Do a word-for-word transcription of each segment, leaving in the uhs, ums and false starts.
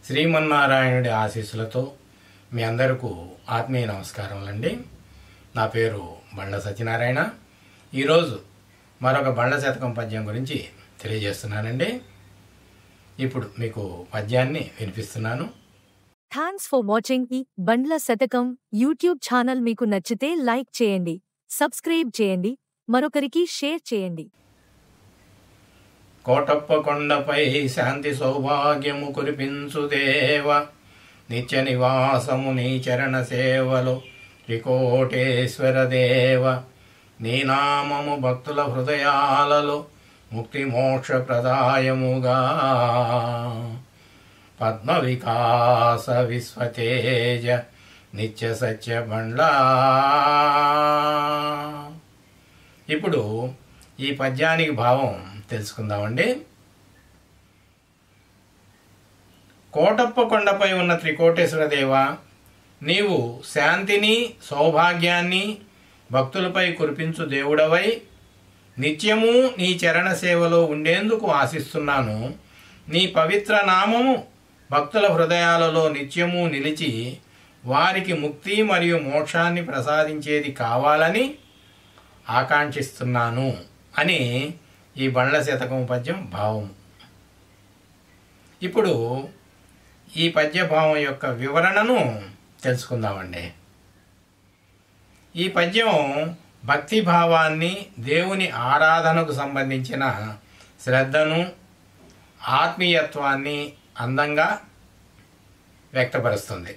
శ్రీమన్నారాయణుడి ఆశీస్సులతో మీ అందరికీ ఆత్మీయ నమస్కారములండి. నా పేరు బండ్ల సత్యనారాయణ. ఈరోజు మరొక బండ్ల శతకం పద్యం గురించి తెలియజేస్తున్నానండి. ఇప్పుడు మీకు పద్యాన్ని వినిపిస్తున్నాను. థ్యాంక్స్ ఫర్ వాచింగ్ ఈ బండ్ల శతకం యూట్యూబ్ ఛానల్. మీకు నచ్చితే లైక్ చేయండి, సబ్స్క్రైబ్ చేయండి, మరొకరికి షేర్ చేయండి. కోటప్ప కొండపై శాంతి సౌభాగ్యము కురిపించు దేవ, నిత్య నివాసము నీ చరణ సేవలో త్రికోటేశ్వర దేవ. నీ నామము భక్తుల హృదయాలలో ముక్తి మోక్ష ప్రదాయముగా, పద్మ వికాస విశ్వతేజ నిత్య సత్య బండ్లా. ఇప్పుడు ఈ పద్యానికి భావం తెలుసుకుందామండి. కోటప్ప కొండపై ఉన్న త్రికోటేశ్వర దేవ, నీవు శాంతిని సౌభాగ్యాన్ని భక్తులపై కురిపించు దేవుడవై నిత్యము నీ చరణ సేవలో ఉండేందుకు ఆశిస్తున్నాను. నీ పవిత్ర నామము భక్తుల హృదయాలలో నిత్యము నిలిచి వారికి ముక్తి మరియు మోక్షాన్ని ప్రసాదించేది కావాలని ఆకాంక్షిస్తున్నాను అని ఈ బండ్ల శతకం పద్యం భావం. ఇప్పుడు ఈ పద్య భావం యొక్క వివరణను తెలుసుకుందామండి. ఈ పద్యం భక్తి భావాన్ని, దేవుని ఆరాధనకు సంబంధించిన శ్రద్ధను, ఆత్మీయత్వాన్ని అందంగా వ్యక్తపరుస్తుంది.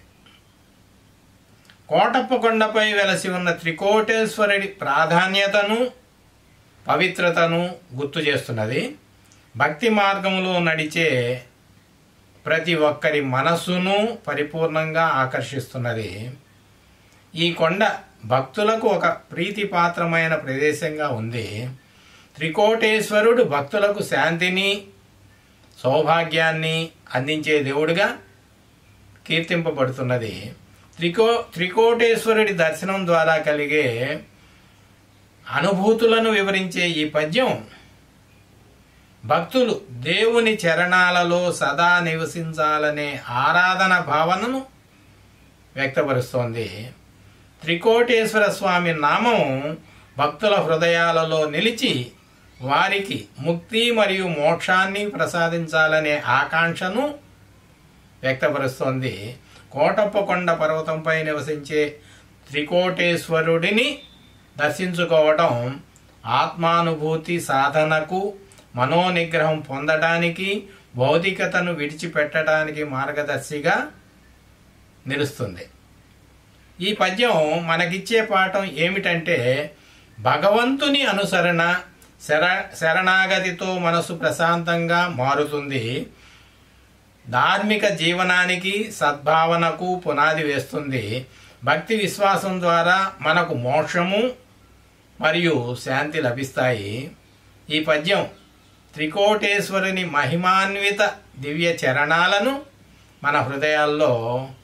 కోటప్ప కొండపై వెలసి ఉన్న త్రికోటేశ్వరుడి ప్రాధాన్యతను, పవిత్రతను గుర్తు చేస్తున్నది. భక్తి మార్గంలో నడిచే ప్రతి ఒక్కరి మనస్సును పరిపూర్ణంగా ఆకర్షిస్తున్నది. ఈ కొండ భక్తులకు ఒక ప్రీతిపాత్రమైన ప్రదేశంగా ఉంది. త్రికోటేశ్వరుడు భక్తులకు శాంతిని, సౌభాగ్యాన్ని అందించే దేవుడిగా కీర్తింపబడుతున్నది. త్రికో త్రికోటేశ్వరుడి దర్శనం ద్వారా కలిగే అనుభూతులను వివరించే ఈ పద్యం భక్తులు దేవుని చరణాలలో సదా నివసించాలనే ఆరాధన భావనను వ్యక్తపరుస్తోంది. త్రికోటేశ్వర స్వామి నామం భక్తుల హృదయాలలో నిలిచి వారికి ముక్తి మరియు మోక్షాన్ని ప్రసాదించాలనే ఆకాంక్షను వ్యక్తపరుస్తోంది. కోటప్ప కొండ పర్వతంపై నివసించే త్రికోటేశ్వరుడిని దర్శించుకోవటం ఆత్మానుభూతి సాధనకు, మనోనిగ్రహం పొందడానికి, భౌతికతను విడిచిపెట్టడానికి మార్గదర్శిగా నిలుస్తుంది. ఈ పద్యం మనకిచ్చే పాఠం ఏమిటంటే, భగవంతుని అనుసరణ శర శరణాగతితో మనసు ప్రశాంతంగా మారుతుంది. ధార్మిక జీవనానికి, సద్భావనకు పునాది వేస్తుంది. భక్తి విశ్వాసం ద్వారా మనకు మోక్షము మరియు శాంతి లభిస్తాయి. ఈ పద్యం త్రికోటేశ్వరుని మహిమాన్విత దివ్య చరణాలను మన హృదయాల్లో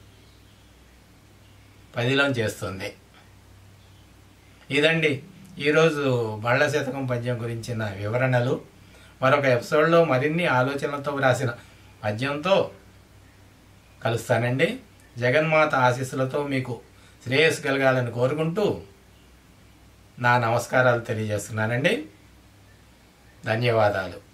పదిలం చేస్తుంది. ఇదండి ఈరోజు బండ్ల శతకం పద్యం గురించిన వివరణలు. మరొక ఎపిసోడ్లో మరిన్ని ఆలోచనలతో రాసిన పద్యంతో కలుస్తానండి. జగన్మాత ఆశీస్సులతో మీకు శ్రేయస్సు కలగాలని కోరుకుంటూ నా నమస్కారాలు తెలియజేస్తున్నానండి. ధన్యవాదాలు.